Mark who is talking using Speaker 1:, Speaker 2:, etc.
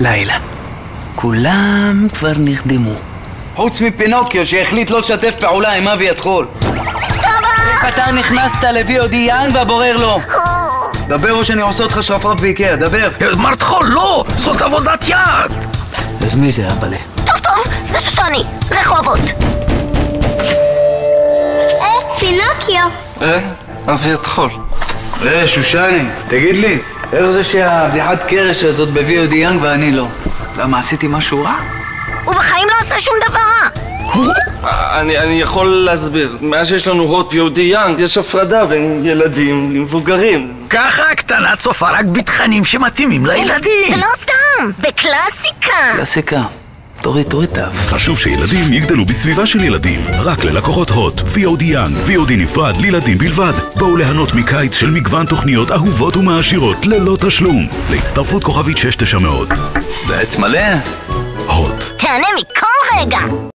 Speaker 1: לילה. כולם כבר נרדמו. חוץ מפינוקיו שהחליט לא לשתף פעולה עם אבי התחול.
Speaker 2: סבא!
Speaker 1: אתה נכנסת ל-VOD יאנג והבורר לא. דבר או שאני עושה אותך שרפרף באיקאה, דבר.
Speaker 3: מר תחול, לא! זאת עבודת יד!
Speaker 1: אז מי זה אבאלה?
Speaker 2: טוב, זה שושני, רחובות. פינוקיו.
Speaker 3: אבי התחול.
Speaker 1: שושני, תגיד לי, איך זה שהבדיחת קרש הזאת ב-VOD יאנג ואני לא? למה, עשיתי משהו רע?
Speaker 2: הוא בחיים לא עושה שום דבר רע.
Speaker 3: אני יכול להסביר. מאז שיש לנו הוט VOD יאנג, יש הפרדה בין ילדים למבוגרים. ככה הקטנה צופה רק בתכנים שמתאימים לילדים.
Speaker 2: ולא סתם, בקלאסיקה.
Speaker 1: קלאסיקה. תוריד תו.
Speaker 4: חשוב שילדים יגדלו בסביבה של ילדים. רק ללקוחות הוט, VOD יאנג, VOD נפרד לילדים בלבד. בואו ליהנות מקיץ של מגוון תוכניות אהובות ומעשירות ללא תשלום. להצטרפות כוכבית 6900.
Speaker 1: בעץ מלא.
Speaker 4: הוט.
Speaker 2: תהנה מכל רגע.